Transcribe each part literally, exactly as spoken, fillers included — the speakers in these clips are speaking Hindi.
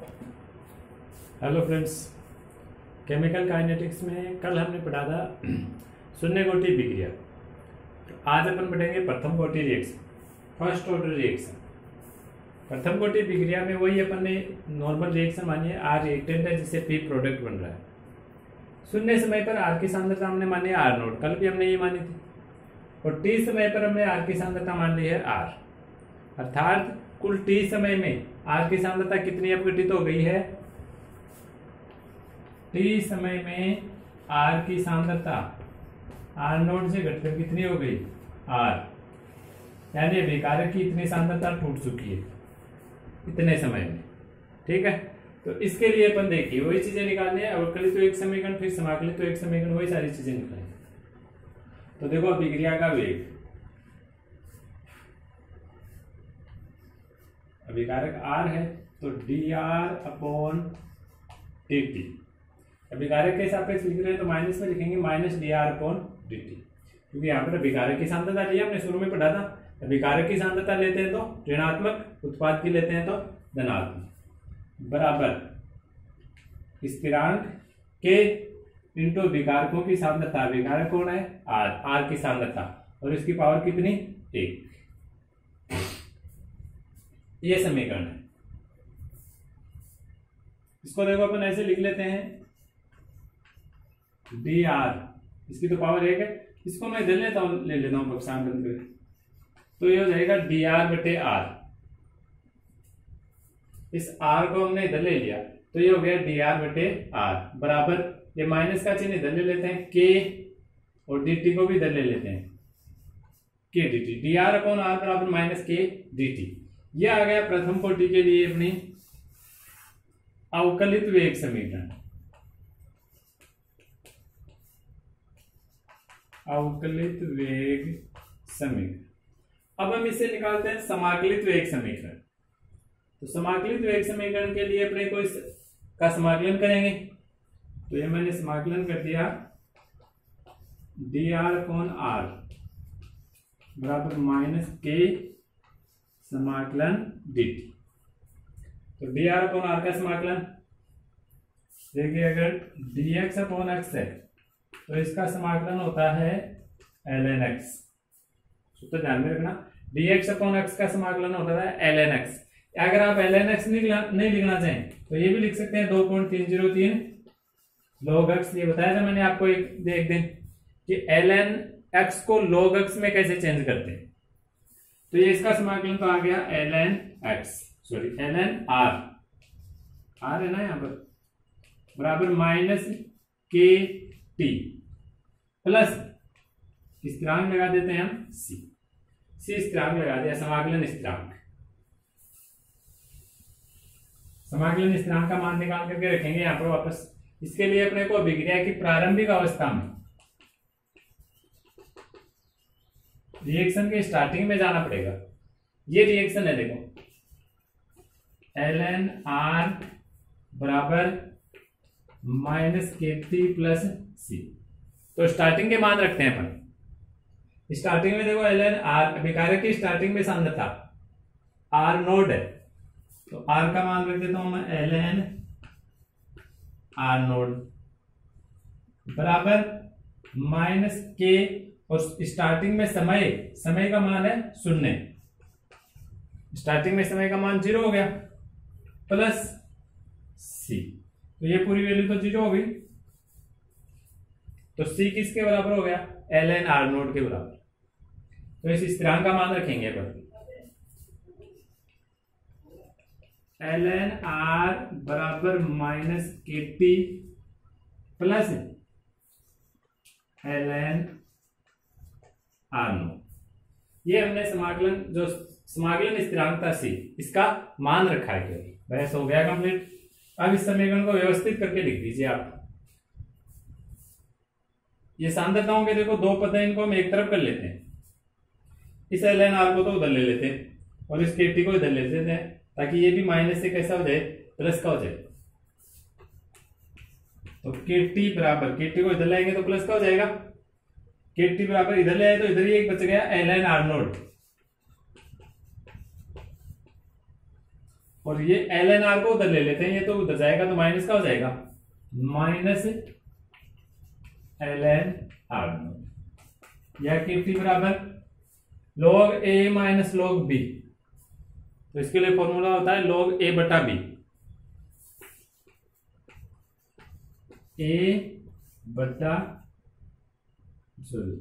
हेलो फ्रेंड्स, केमिकल काइनेटिक्स में कल हमने पढ़ा था शून्य कोटि विक्रिया। तो आज अपन पढ़ेंगे प्रथम कोटि रिएक्शन, फर्स्ट ऑर्डर रिएक्शन। प्रथम कोटि विक्रिया में वही अपन ने नॉर्मल रिएक्शन मानी है, आर रिएक्टेंट है जिससे पी प्रोडक्ट बन रहा है। शून्य समय पर आर की सांद्रता हमने मानी है आर नोट, कल भी हमने ये मानी थी। और टी समय पर हमने आर की सांद्रता मान ली है आर, अर्थात कुल टी समय में आर की सांद्रता कितनी अपघटित हो गई है। टी समय में आर की सांद्रता आर नोट से घटकर कितनी हो गई आर, यानी अभिकारक की इतनी सांद्रता टूट चुकी है इतने समय में। ठीक है, तो इसके लिए अपन देखिए वही चीजें निकालनी है। अवकलित तो एक समीकरण, फिर समाकलित तो एक समीकरण, वही सारी चीजें निकालेंगे। तो देखो अभिक्रिया का वेग, अभिकारक आर है तो D R upon D T. अभिकारक के सापेक्ष लिख रहे हैं तो माइनस में लिखेंगे minus D R upon D T, क्योंकि यहाँ पर अभिकारक की सांद्रता लिया हमने शुरू में पढ़ा था। अभिकारक की सांद्रता लेते हैं तो ऋणात्मक, उत्पाद की लेते हैं तो धनात्मक, बराबर स्थिरांक के इंटू अभिकारकों की सांद्रता। अभिकारक कौन है आर, आर की सांद्रता, और इसकी पावर कितनी एक। ये समीकरण है। इसको देखो अपन ऐसे लिख लेते हैं डी आर, इसकी तो पावर एक है, इसको मैं इधर लेता हूं ले लेता हूं पक्षांग बंद करके, तो ये हो जाएगा डी आर बटे आर। इस आर को हमने इधर ले लिया तो ये हो गया डी आर बटे आर, बराबर ये माइनस का चिन्ह इधर ले लेते हैं के, और डी टी को भी इधर ले लेते हैं K D T. D R upon R बराबर माइनस के डी टी। ये आ गया प्रथम कोटि के लिए अपनी अवकलित वेग समीकरण। अवकलित वेग समीकरण। अब हम इसे निकालते हैं समाकलित वेग समीकरण। तो समाकलित वेग समीकरण के लिए अपने को इसका समाकलन करेंगे। तो ये मैंने समाकलन कर दिया डी आर अपॉन आर बराबर माइनस के समाकलन डी टी। तो डी आर अपॉन आर का समाकलन देखिए, अगर डी एक्स अपॉन एक्स है तो इसका समाकलन होता है एल एन एक्स। तो ध्यान में रखना, डी एक्स अपॉन एक्स का समाकलन होता है एल एन एक्स। अगर आप एल एन एक्स नहीं लिखना चाहें तो ये भी लिख सकते हैं दो पॉइंट तीन जीरो तीन लॉग एक्स। ये बताया था मैंने आपको एक एक दिन कि एल एन एक्स को लॉग एक्स में कैसे चेंज करते हैं। तो ये इसका समाकलन तो आ गया L N X, sorry L N R, R है ना यहां पर, बराबर माइनस के टी प्लस स्थिरांक लगा देते हैं हम सी। सी स्थिरांक लगा दिया, समाकलन स्थिरांक। समाकलन स्थिरांक का मान निकाल करके रखेंगे यहां पर वापस। इसके लिए अपने को अभिक्रिया की प्रारंभिक अवस्था में रिएक्शन के स्टार्टिंग में जाना पड़ेगा। ये रिएक्शन है, देखो एल एन आर बराबर minus K T plus C. तो स्टार्टिंग के मान रखते हैं अपन। स्टार्टिंग में देखो एल एन आर, अभिकारक की स्टार्टिंग में सांद्रता आर नोड है, तो आर का मान रख देता हूं मैं एल एन आर नोड बराबर माइनस के, और स्टार्टिंग में समय समय का मान है शून्य, स्टार्टिंग में समय का मान जीरो हो गया, प्लस सी। तो ये पूरी वैल्यू तो जीरो हो गई, तो सी किसके बराबर हो गया एल एन आर नोड के बराबर। तो इस स्थिरांक का मान रखेंगे अपन, एल एन आर बराबर minus K T plus L N R naught. ये हमने समाकलन, जो समाकलन स्थिरांक था सी, इसका मान रखा है केवल। बहस हो गया कंप्लीट। अब इस समीकरण को व्यवस्थित करके लिख दीजिए आप। ये सांद्रताओं के देखो दो पद हैं, इनको हम एक तरफ कर लेते हैं। इस एल एन आर को तो उधर ले लेते हैं और इस के टी को इधर ले लेते हैं, ताकि ये भी माइनस से कैसा हो जाए प्लस का हो जाए। तो के टी बराबर, के टी को इधर लाएंगे तो प्लस का हो जाएगा, के टी बराबर इधर ले आए तो इधर ही एक बच गया एल एन आर नोड। और ये एल एन आर को उधर ले लेते हैं, ये तो उधर जाएगा तो माइनस का हो जाएगा, minus L N R naught, या के टी बराबर log A minus log B. तो इसके लिए फॉर्मूला होता है लॉग ए बटा बी, ए बटा सॉरी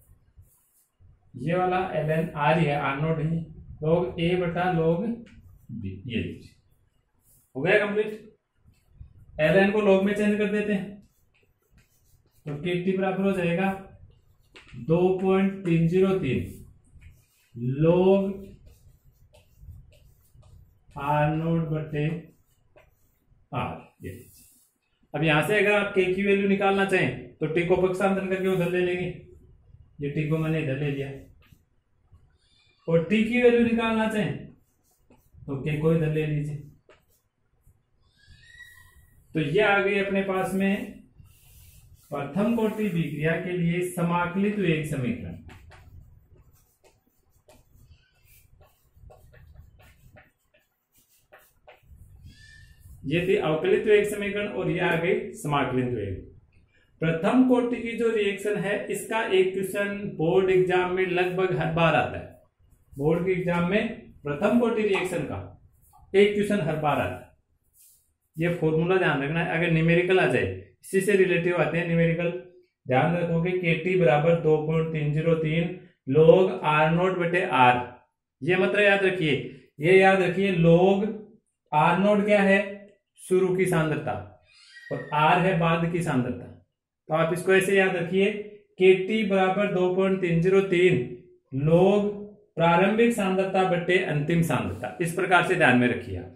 ये वाला एल एन आर ही है, आर नोट ही, लॉग ए बटा लॉग बी, ये लीजिए हो गया कंप्लीट। एल एन को लॉग में चेंज कर देते हैं, तो के टी बराबर हो जाएगा दो पॉइंट तीन जीरो तीन लॉग आर नोट बटे आर, ये लीजिए। अब यहां से अगर आप के की वैल्यू निकालना चाहें तो टी को पक्षांतर करके उधर ले लेंगे, ये टी को मैंने इधर ले लिया, और टी की वैल्यू निकालना चाहें तो के को इधर ले लीजिए। तो ये आ गई अपने पास में प्रथम कोटि विक्रिया के लिए समाकलित वेग समीकरण। ये थी अवकलित वेग समीकरण और ये आ गई समाकलित वेग। प्रथम कोटि की जो रिएक्शन है इसका एक क्वेश्चन बोर्ड एग्जाम में लगभग हर बार आता है। बोर्ड के एग्जाम में प्रथम कोटि रिएक्शन का एक क्वेश्चन हर बार आता है। ये फॉर्मूला ध्यान रखना है, अगर न्यूमेरिकल आ जाए इसी से रिलेटिव आते हैं न्यूमेरिकल, ध्यान रखोगे के टी बराबर दो पॉइंट तीन जीरो तीन लॉग आर नोट बटे आर, ये मतलब याद रखिए, ये याद रखिए लॉग आर नोट क्या है, शुरू की सांद्रता, और आर है बाद की सांद्रता। तो आप इसको ऐसे याद रखिए, के टी बराबर दो पॉइंट तीन जीरो तीन लॉग प्रारंभिक सांद्रता बटे अंतिम सांद्रता, इस प्रकार से ध्यान में रखिए आप।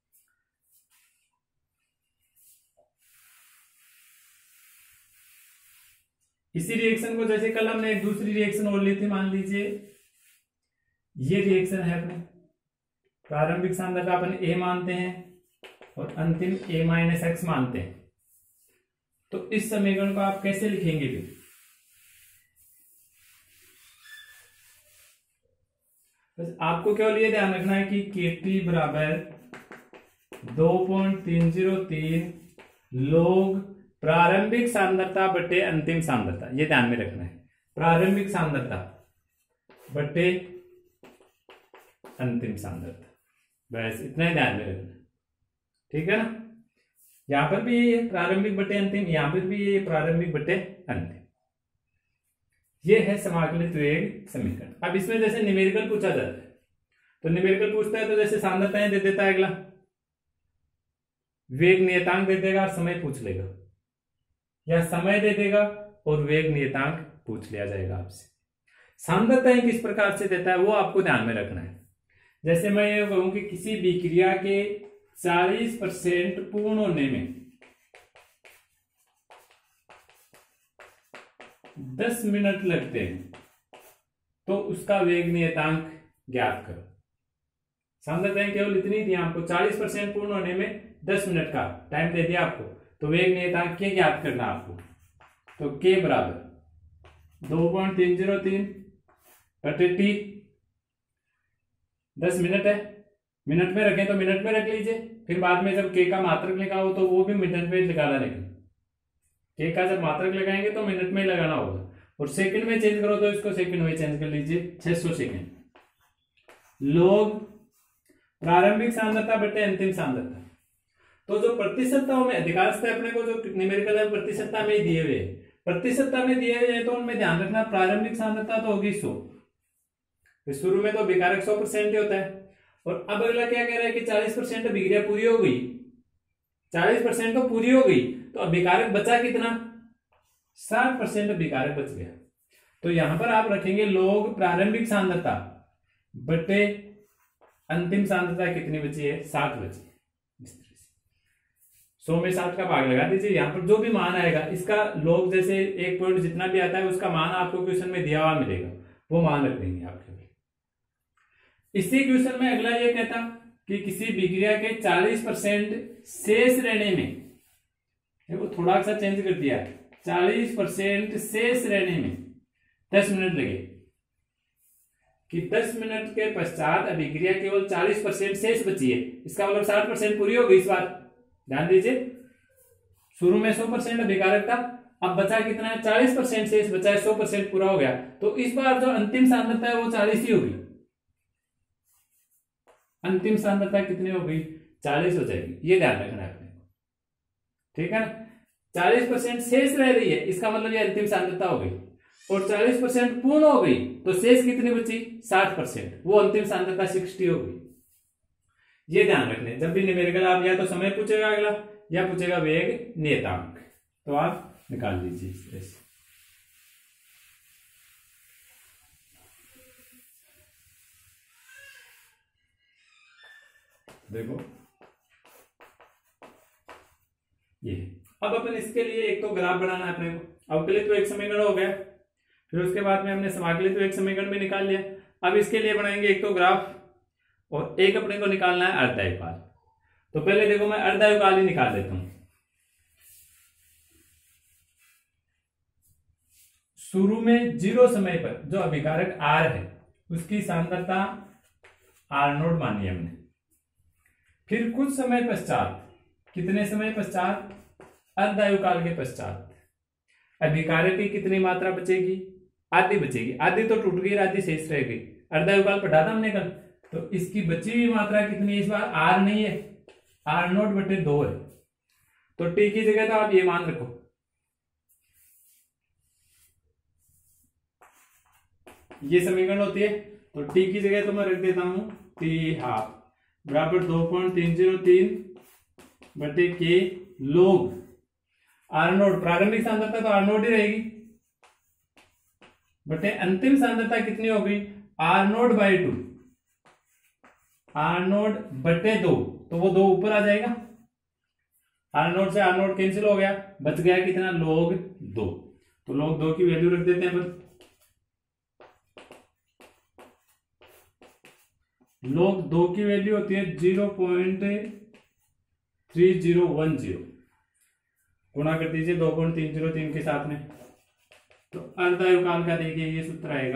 इसी रिएक्शन को जैसे कल हमने एक दूसरी रिएक्शन और ली थी, मान लीजिए ये रिएक्शन है अपने, प्रारंभिक सांद्रता अपन ए मानते हैं और अंतिम ए माइनस एक्स मानते हैं। तो इस समीकरण को आप कैसे लिखेंगे फिर? बस आपको केवल ये ध्यान रखना है कि के टी बराबर दो पॉइंट तीन जीरो तीन लॉग प्रारंभिक सांद्रता बटे अंतिम सांद्रता, ये ध्यान में रखना है, प्रारंभिक सांद्रता बटे अंतिम सांद्रता, बस इतना ही ध्यान में रखना, ठीक है ना। यहां पर भी ये प्रारंभिक बटे अंतिम, यहां पर भी ये प्रारंभिक बटे अंतिम, ये है समाकलित वेग समीकरण। अब इसमें जैसे न्यूमेरिकल पूछा जाता है, तो न्यूमेरिकल पूछता है तो जैसे सांद्रताएं दे देता है अगला, वेग नियतांक दे देगा और समय पूछ लेगा, या समय दे देगा और वेग नियतांक पूछ लिया जाएगा आपसे। सांद्रताएं किस प्रकार से देता है वो आपको ध्यान में रखना है। जैसे मैं ये कहूं कि किसी विक्रिया के चालीस परसेंट पूर्ण होने में दस मिनट लगते हैं तो उसका वेग नियतांक ज्ञात करो। सांद्रताएं केवल इतनी थी आपको, चालीस परसेंट पूर्ण होने में दस मिनट का टाइम दे दिया आपको, तो वेग नियतांक के ज्ञात करना आपको। तो के बराबर दो पॉइंट तीन जीरो तीन बटे टी, दस मिनट है, मिनट में रखें तो मिनट में रख लीजिए, फिर बाद में जब के का मात्रक लिखा हो तो वो भी मिनट में लगाना, लेकिन के का जब मात्रक लगाएंगे तो मिनट में लगाना होगा, और सेकंड में चेंज करो तो इसको सेकंड में चेंज कर लीजिए, छह सौ सेकंड लॉग प्रारंभिक सांद्रता बटे अंतिम सांद्रता। तो जो प्रतिशतताओं में अधिकांशतः अपने को जो न्यूमेरिकल है प्रतिशतता में ही दिए हुए, प्रतिशतता में दिए हुए हैं तो उनमें ध्यान रखना प्रारंभिक सांद्रता तो होगी सौ, शुरू में तो विकारक सौ परसेंट ही होता है, और अब अगला क्या कह रहा है कि चालीस परसेंट विक्रिया पूरी हो गई, चालीस परसेंट तो पूरी हो गई, तो अब विकारक बचा कितना, साठ परसेंट विकारक बच गया। तो यहां पर आप रखेंगे लॉग प्रारंभिक सांद्रता बटे अंतिम सांद्रता कितनी बची है, साठ बची है। इस तरह से सौ में साठ का भाग लगा दीजिए, यहां पर जो भी मान आएगा इसका लॉग जैसे एक पॉइंट जितना भी आता है उसका मान आपको क्वेश्चन में दिया हुआ मिलेगा, वो मान रख देंगे आपके। इसी क्वेश्चन में अगला ये कहता कि किसी विक्रिया के चालीस परसेंट शेष रहने में, वो थोड़ा सा चेंज कर दिया, चालीस परसेंट शेष रहने में दस मिनट लगे, कि दस मिनट के पश्चात अभिक्रिया केवल चालीस परसेंट शेष बची है, इसका मतलब साठ परसेंट पूरी हो गई इस बार। ध्यान दीजिए, शुरू में सौ परसेंट अभिकारक था, अब बचा कितना है, चालीस परसेंट शेष बचा है, सौ परसेंट पूरा हो गया। तो इस बार जो अंतिम सांद्रता है वो चालीस ही होगी। अंतिम सांद्रता कितनी हो गई, चालीस हो जाएगी, ये ध्यान रखना है अपने को, ठीक है ना। चालीस परसेंट शेष रह रही है, इसका मतलब ये अंतिम सांद्रता हो गई, और चालीस परसेंट पूर्ण हो गई तो शेष कितनी बची, साठ परसेंट, वो अंतिम सांद्रता साठ हो गई। ये ध्यान रखने, जब भी न्यूमेरिकल आप या तो समय पूछेगा अगला या पूछेगा वेग नियतांक, तो आप निकाल लीजिए इस तरह से। देखो ये, अब अपन इसके लिए एक तो ग्राफ बनाना है अपने को। अवकलित तो एक समीकरण हो गया, फिर उसके बाद में हमने समाकलित तो एक समीकरण भी निकाल लिया। अब इसके लिए बनाएंगे एक तो ग्राफ, और एक अपने को निकालना है अर्धायुकाल। तो पहले देखो मैं अर्धायुकाल ही निकाल देता हूं। शुरू में जीरो समय पर जो अभिकारक आर है उसकी सांद्रता आर नोट मानी हमने। फिर कुछ समय पश्चात, कितने समय पश्चात, अर्धायुकाल के पश्चात अभिकारक की कितनी मात्रा बचेगी, आधी बचेगी। आधी तो टूट गई, आधी शेष रह गई। अर्धायुकाल पढ़ा था हमने कल, तो इसकी बची हुई मात्रा कितनी है इस बार, आर नहीं है, आर नोट बटे दो है। तो टी की जगह तो आप ये मान रखो, ये समीकरण होती है, तो टी की जगह तो मैं रख देता हूं टी हाफ बराबर दो पॉइंट तीन जीरो तीन बटे के लोग आर नोट, प्रारंभिक सांद्रता तो आर नोट ही रहेगी, बटे अंतिम सांद्रता कितनी हो गई, R naught by two, R naught बटे दो, तो वो दो ऊपर आ जाएगा, आर नोट से आर नोट कैंसिल हो गया, बच गया कितना, लॉग दो। तो लॉग दो की वैल्यू रख देते हैं अपन, लॉग दो की वैल्यू होती है zero point three zero one zero, गुणा कर दीजिए दो पॉइंट तीन जीरो तीन के साथ में। तो अर्धायुकाल का देखिए ये सूत्र आएगा,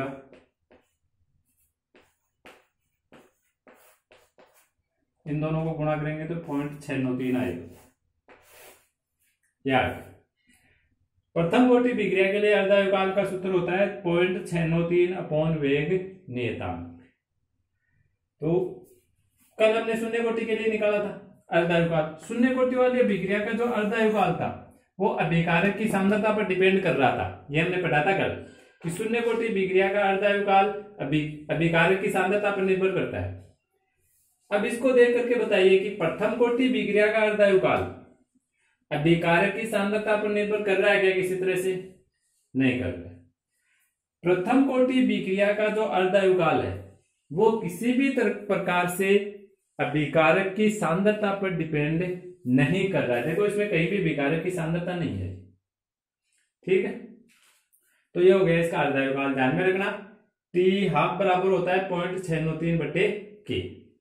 इन दोनों को गुणा करेंगे तो पॉइंट छह नौ तीन आएगा। यार प्रथम कोटि विक्रिया के लिए अर्धायुकाल का सूत्र होता है पॉइंट छह नौ तीन अपॉन वेग नियतांक। तो कल हमने शून्य कोटि के लिए निकाला था अर्धायुकाल। शून्य कोटि वाली विक्रिया का जो अर्धायुकाल था वो अभिकारक की सांद्रता पर डिपेंड कर रहा था, ये हमने पढ़ा था कल कि शून्य कोटि विक्रिया का अर्धायुकाल अभि अभिकारक की सांद्रता पर निर्भर करता है। अब इसको देख करके बताइए कि प्रथम कोटि विक्रिया का अर्धायुकाल अभिकारक की सांद्रता पर निर्भर कर रहा है क्या किसी तरह से, नहीं कर रहा है। प्रथम कोटि विक्रिया का जो अर्धायुकाल है वो किसी भी प्रकार से अभिकारक की सांद्रता पर डिपेंड नहीं कर रहा है। देखो इसमें कहीं भी अभिकारक की सांद्रता नहीं है, ठीक है। तो ये हो गया इसका अर्धायुकाल, ध्यान में रखना। टी हाफ बराबर होता है पॉइंट छह नौ तीन बटे के।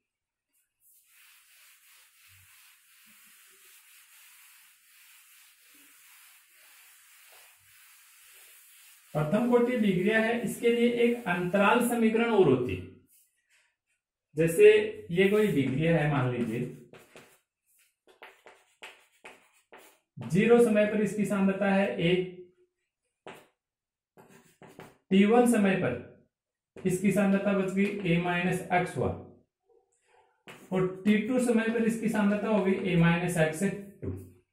प्रथम कोटि विक्रिया है, इसके लिए एक अंतराल समीकरण और होती है। जैसे ये कोई विक्रिया है, मान लीजिए जीरो समय पर इसकी सांद्रता है ए, टी वन समय पर इसकी सांद्रता बच गई ए माइनस एक्स हुआ, और टी टू समय पर इसकी सांद्रता हो गई ए माइनस एक्स टू।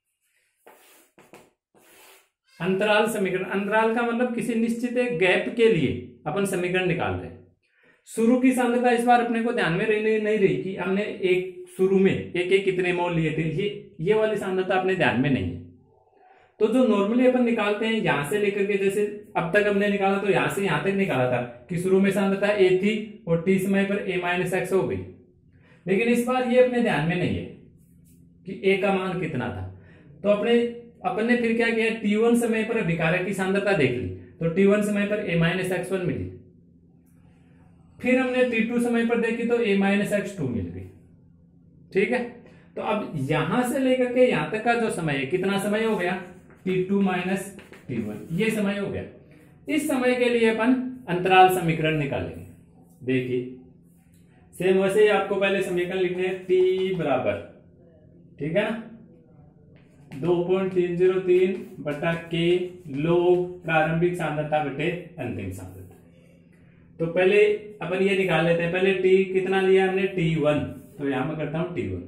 अंतराल समीकरण, अंतराल का मतलब किसी निश्चित एक गैप के लिए अपन समीकरण निकाल रहे हैं। शुरू की सांद्रता इस बार अपने को ध्यान में रहने नहीं रही कि हमने एक शुरू में एक एक कितने मोल लिए थे, ये ये वाली सांद्रता अपने ध्यान में नहीं है। तो जो नॉर्मली अपन निकालते हैं यहां से लेकर के, जैसे अब तक हमने निकाला तो यहां से यहां तक निकाला था कि शुरू में सांद्रता ए थी और टी समय पर ए माइनस एक्स हो गई, लेकिन इस बार ये अपने ध्यान में नहीं है कि ए का मान कितना था। तो अपने अपन ने फिर क्या किया, टी वन समय पर अभिकारक की सांद्रता देख ली, तो टी वन समय पर ए माइनस एक्स वन मिली। फिर हमने टी टू समय पर देखी तो ए माइनस एक्स टू मिल गई, ठीक है। तो अब यहां से लेकर के यहां तक का जो समय है, कितना समय हो गया, T two minus T one, ये समय हो गया। इस समय के लिए अपन अंतराल समीकरण निकालेंगे। देखिए सेम वैसे ही आपको पहले समीकरण लिखने हैं टी बराबर, ठीक है ना, दो पॉइंट तीन जीरो तीन बटा के लोग प्रारंभिक सांद्रता बटे अंतिम सांद्रता। तो पहले अपन ये निकाल लेते हैं, पहले टी कितना लिया हमने, टी वन, तो यहां मैं करता हूं टी वन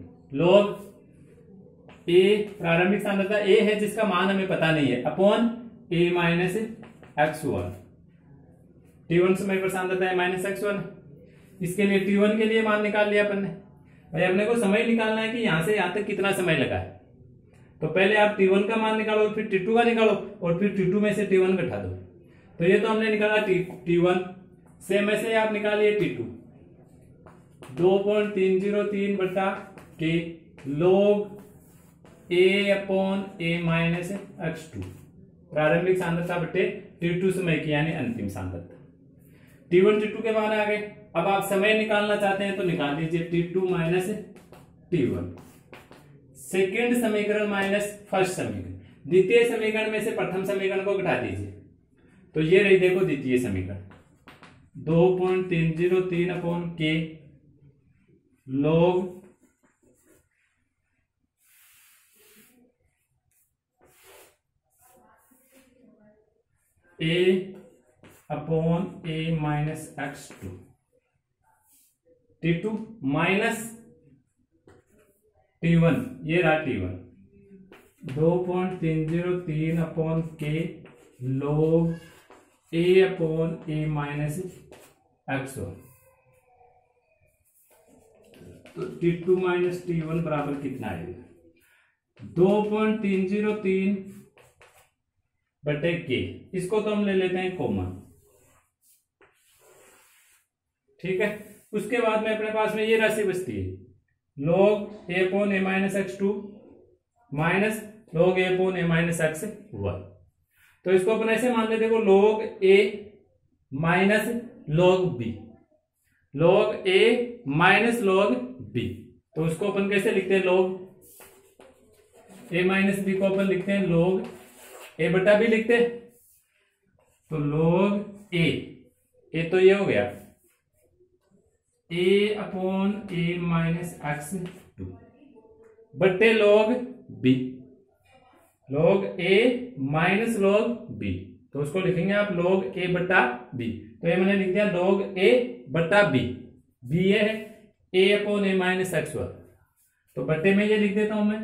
लोग ए प्रारंभिक सांद्रता ए है जिसका मान हमें पता नहीं है, upon A minus X one. T one समय पर सांद्रता है माइनस एक्स वन, इसके लिए टी वन के लिए मान निकाल लिया अपन ने। भाई अपने को समय निकालना है कि यहां से यहां तक कितना समय लगा है, तो पहले आप टी वन का मान निकालो, फिर टी टू का निकालो, और फिर टी टू में से टी वन घटा दो। तो ये तो हमने निकाला टी टी वन, सेम ऐसे आप निकालिए टी टू, दो पॉइंट तीन जीरो तीन बटा K log A upon A minus X two, प्रारंभिक सांद्रता बटे टी टू समय की यानी अंतिम सांद्रता। टी वन टी टू के मान आ गए। अब आप समय निकालना चाहते हैं तो निकाल लीजिए T two minus T one, second समीकरण माइनस फर्स्ट समीकरण, द्वितीय समीकरण में से प्रथम समीकरण को घटा दीजिए, तो ये रही देखो द्वितीय समीकरण, दो पॉइंट तीन जीरो तीन upon K log A upon A minus X two, T two minus T one, ये रहा टी वन, दो पॉइंट तीन जीरो तीन upon K log A upon A minus X one. तो T two minus T one बराबर कितना आएगा, दो पॉइंट तीन जीरो तीन बटे के, इसको तो हम ले लेते हैं कॉमन, ठीक है। उसके बाद में अपने पास में ये राशि बचती है log A upon A minus X two minus log A upon A minus X one. तो इसको अपन ऐसे मान लेते देखो log A minus log B, log A minus log B, तो उसको अपन कैसे लिखते हैं, log ए माइनस बी को अपन लिखते हैं log ए बटा बी लिखते हैं, तो log ए, ए तो ये हो गया A upon A minus X two बट्टे log B, log A minus log B, तो उसको लिखेंगे आप log ए बटा बी, तो ये मैंने लिख दिया log ए बटा बी, बी ये है A upon A minus X one, तो बट्टे में ये लिख देता हूं मैं,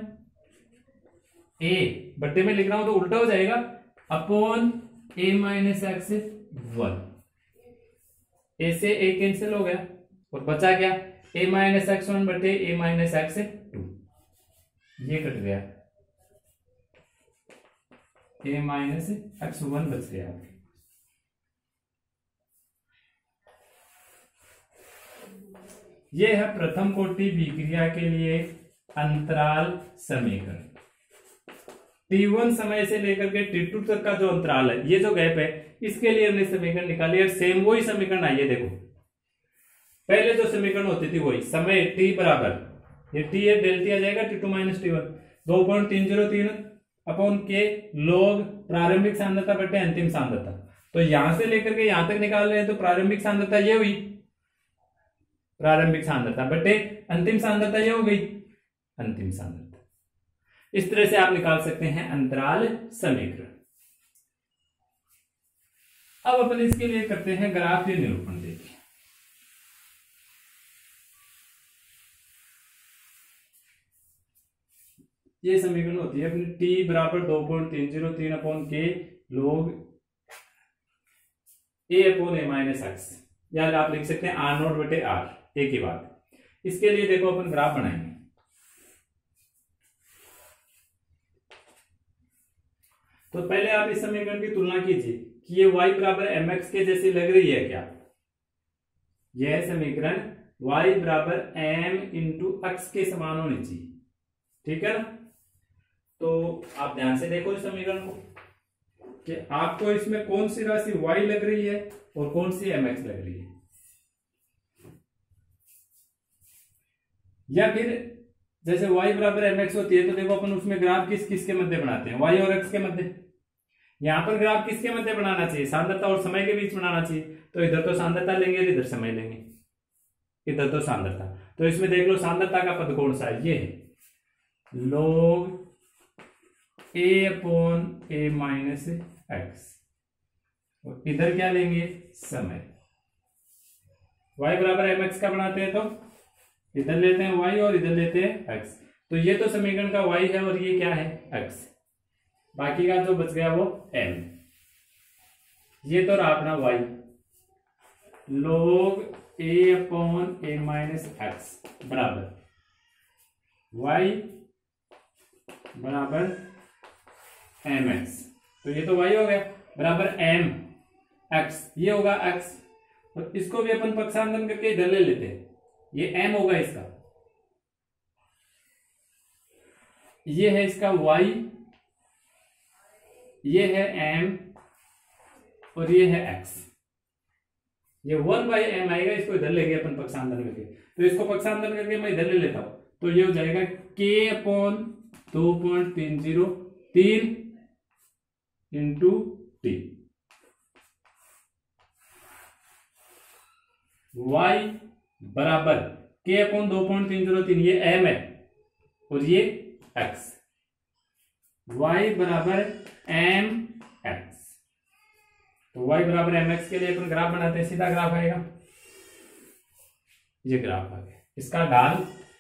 ए बट्टे में लिख रहा हूं तो उल्टा हो जाएगा, upon A minus X one, A से ए कैंसिल हो गया और बचा क्या, ए माइनस एक्स वन बटे ए माइनस एक्स टू, ये कट गया, ए माइनस एक्स वन बच गया। ये है प्रथम कोटि विक्रिया के लिए अंतराल समीकरण। टी वन समय से लेकर के टी टू तक का जो अंतराल है, ये जो गैप है, इसके लिए हमने समीकरण निकाली और सेम वही समीकरण आइए देखो, पहले जो समीकरण होती थी वही, समय t बराबर, ये t है डेल टी आ जाएगा T two minus T one, दो पॉइंट तीन जीरो तीन अपॉन के लोग प्रारंभिक सांद्रता बटे अंतिम सांद्रता, तो यहां से लेकर के यहां तक निकाल रहे हैं तो प्रारंभिक सांद्रता ये हुई, प्रारंभिक सांद्रता बटे अंतिम सांद्रता ये हो गई अंतिम सांद्रता। इस तरह से आप निकाल सकते हैं अंतराल समीकरण। अब अपन इसके लिए करते हैं ग्राफीय निरूपण। देखिए ये समीकरण होती है अपनी t बराबर दो पॉइंट तीन जीरो तीन upon K log a upon A minus X, या आप लिख सकते हैं आर नोट बटे आर, एक ही बात। इसके लिए देखो अपन ग्राफ बनाएंगे, तो पहले आप इस समीकरण की तुलना कीजिए कि ये y बराबर एम एक्स के जैसी लग रही है क्या। यह समीकरण y बराबर m इंटू एक्स के समान होनी चाहिए, ठीक है ना। तो आप ध्यान से देखो इस समीकरण को कि आपको इसमें कौन सी राशि y लग रही है और कौन सी mx लग रही है, या फिर जैसे y बराबर mx होती है तो देखो अपन उसमें ग्राफ किस किस के मध्य बनाते हैं, y और x के मध्य। यहाँ पर ग्राफ किसके मध्य बनाना चाहिए, सांद्रता और समय के बीच बनाना चाहिए। तो इधर तो सांद्रता लेंगे और इधर समय लेंगे, इधर तो सांद्रता। तो इसमें देख लो सांद्रता का पद कौन सा है, ये है log a upon a minus X, और इधर क्या लेंगे, समय। y बराबर एम एक्स का बनाते हैं तो इधर लेते हैं y और इधर लेते हैं x। तो ये तो समीकरण का y है और ये क्या है, x। बाकी का जो बच गया वो m। ये तो रहा अपना y, log a upon a minus X बराबर y बराबर एम एक्स। तो ये तो y हो गया बराबर m x, ये होगा x। और इसको भी अपन पक्षांतरण करके इधर ले लेते हैं, ये m होगा इसका, ये है इसका y, ये है m और ये है x। ये वन बाई एम आएगा, इसको इधर लेंगे अपन पक्षांतरण करके। तो इसको पक्षांतरण करके मैं इधर ले लेता हूं, तो ये हो जाएगा k अपॉन दो पॉइंट तीन जीरो तीन इंटू टी, y बराबर k अपॉन दो पॉइंट तीन जीरो तीन, ये m है और ये x, y बराबर एम एक्स। तो y बराबर एम एक्स के लिए अपन ग्राफ बनाते हैं, सीधा ग्राफ आएगा, ये ग्राफ आ गया। इसका ढाल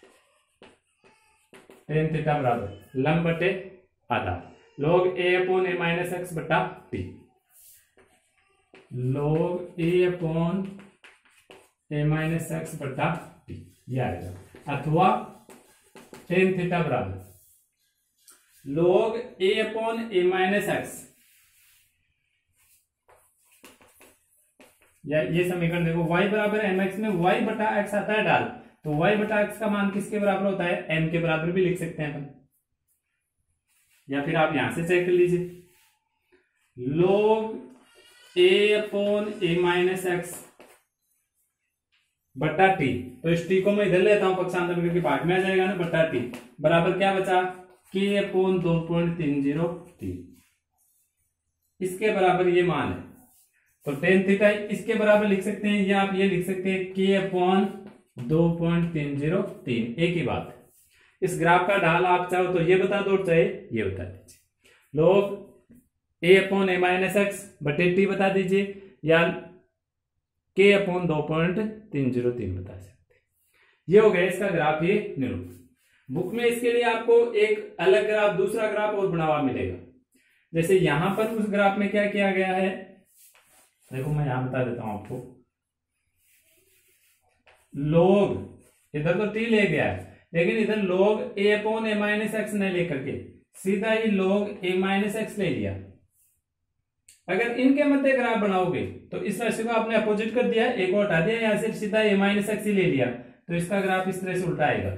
टेन थीटा बराबर लंब बटे आधा log a upon a minus X बटा T, log a upon a minus X बटा टी, ये आएगा। अथवा टेन थीटा बराबर log a upon a minus X, या ये समीकरण देखो, y बराबर एम एक्स में y बटा एक्स आता है ढाल, तो y बटा एक्स का मान किसके बराबर होता है, m के बराबर भी लिख सकते हैं अपन, या फिर आप यहां से चेक कर लीजिए। log a upon a minus X बटा टी, तो इस टी को मैं इधर लेता हूं पक्षांतरण करके, भाग में आ जाएगा ना, बटा टी बराबर क्या बचा, k अपॉन दो पॉइंट तीन जीरो तीन, इसके बराबर ये मान है। तो टेन थीटा इसके बराबर लिख सकते हैं, या आप ये लिख सकते हैं k अपॉन दो पॉइंट तीन जीरो तीन, एक ही बात है। इस ग्राफ का ढाल आप चाहो तो ये बता दो, चाहे ये बता दीजिए। log a upon a minus X बटे टी बता दीजिए, या k अपॉन दो पॉइंट तीन जीरो तीन बता सकते हैं। ये हो गया इसका ग्राफ, ये निरूपण। बुक में इसके लिए आपको एक अलग ग्राफ, दूसरा ग्राफ और बना हुआ मिलेगा। जैसे यहां पर उस ग्राफ में क्या किया गया है, देखो मैं यहां बता देता हूं आपको। log, इधर तो t ले गया है, लेकिन इधर log a upon a minus X नहीं लेकर के सीधा ही log a माइनस एक्स ले लिया। अगर इनके मध्य ग्राफ बनाओगे तो इस राशि को आपने अपोजिट कर दिया, एक और हटा दिया, यहां से सीधा a माइनस एक्स ही ले लिया, तो इसका ग्राफ इस तरह से उल्टा आएगा।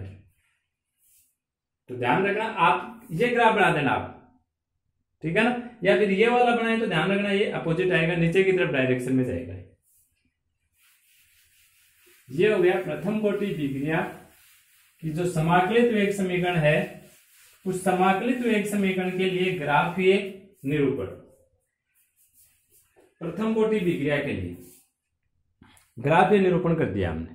तो ध्यान रखना, आप ये ग्राफ बना देना आप, ठीक है ना, या फिर ये वाला बनाए तो ध्यान रखना ये अपोजिट आएगा, नीचे की तरफ डायरेक्शन में जाएगा। ये हो गया प्रथम कोटि विक्रिया की जो समाकलित वेग समीकरण है, उस समाकलित वेग समीकरण के लिए ग्राफ ये निरूपण। प्रथम कोटि विक्रिया के लिए ग्राफ ये निरूपण कर दिया हमने,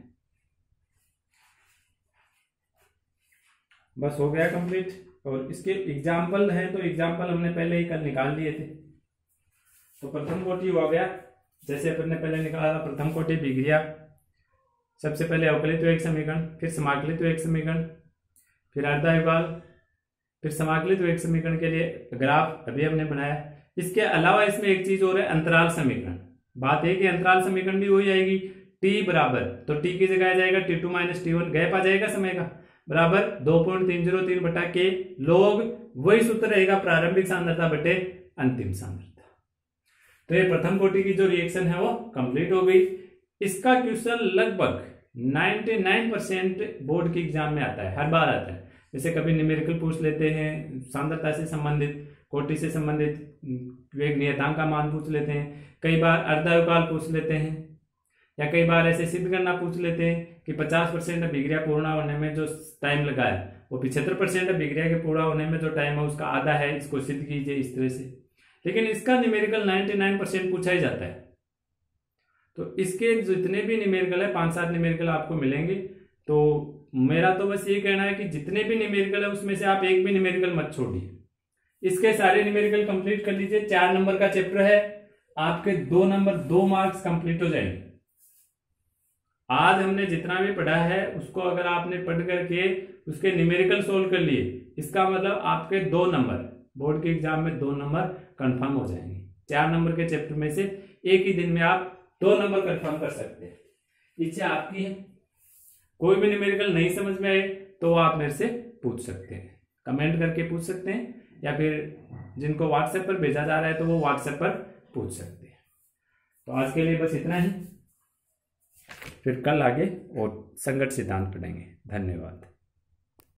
बस हो गया कंप्लीट। और इसके एग्जाम्पल है तो एग्जाम्पल हमने पहले ही कल निकाल लिए थे। तो प्रथम कोटि हो गया, जैसे अपन ने पहले निकाला था प्रथम कोटि विक्रिया, सबसे पहले अवकलित वेग समीकरण, फिर समाकलित वेग समीकरण, फिर अर्धायुगाल, फिर समाकलित वेग समीकरण के लिए ग्राफ अभी हमने बनाया। इसके अलावा इसमें एक चीज और है, अंतराल समीकरण। बात है कि अंतराल समीकरण भी वही आएगी, टी बराबर, तो टी की जगह आ जाएगा T two minus T one, gap आ जाएगा समय का, बराबर दो पॉइंट तीन जीरो तीन बटा के log, वही सूत्र रहेगा प्रारंभिक सांद्रता बटे अंतिम सांद्रता। तो ये प्रथम कोटि की जो रिएक्शन है वो कंप्लीट हो गई। इसका क्वेश्चन लगभग निन्यानवे परसेंट बोर्ड के एग्जाम में आता है, हर बार आता है। जैसे कभी न्यूमेरिकल पूछ लेते हैं, सांद्रता से संबंधित, कोटि से संबंधित वेग नियतांक का मान पूछ लेते हैं, कई बार अर्धायुगाल पूछ लेते हैं, या कई बार ऐसे सिद्ध करना पूछ लेते हैं कि पचास परसेंट अभिक्रिया पूर्ण होने में जो टाइम लगा है वो पिछहत्तर परसेंट अभिक्रिया के पूरा होने में जो टाइम है उसका आधा है, इसको सिद्ध कीजिए इस तरह से। लेकिन इसका न्यूमेरिकल निन्यानवे परसेंट पूछा ही जाता है। तो इसके जितने भी न्यूमेरिकल है, पांच सात न्यूमेरिकल आपको मिलेंगे। तो मेरा तो बस ये कहना है कि जितने भी न्यूमेरिकल है उसमें से आप एक भी न्यूमेरिकल मत छोड़िए, इसके सारे न्यूमेरिकल कंप्लीट कर लीजिए। चार नंबर का चैप्टर है, आपके दो नंबर दो मार्क्स कंप्लीट हो जाएंगे। आज हमने जितना भी पढ़ा है उसको अगर आपने पढ़ करके उसके न्यूमेरिकल सोल्व कर लिए, इसका मतलब आपके दो नंबर बोर्ड के एग्जाम में दो नंबर कंफर्म हो जाएंगे। चार नंबर के चैप्टर में से एक ही दिन में आप दो नंबर कंफर्म कर सकते हैं। इच्छा आपकी है। कोई भी न्यूमेरिकल नहीं समझ में आए तो आप मेरे से पूछ सकते हैं, कमेंट करके पूछ सकते हैं, या फिर जिनको व्हाट्सएप पर भेजा जा रहा है तो वो व्हाट्सएप पर पूछ सकते हैं। तो आज के लिए बस इतना ही, फिर कल आगे और संगत सिद्धांत पढ़ेंगे। धन्यवाद।